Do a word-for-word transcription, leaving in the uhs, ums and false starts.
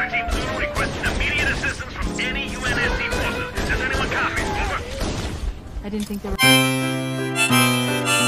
Fire Team Zulu requesting immediate assistance from any U N S C forces. Does anyone copy? Over. I didn't think there were...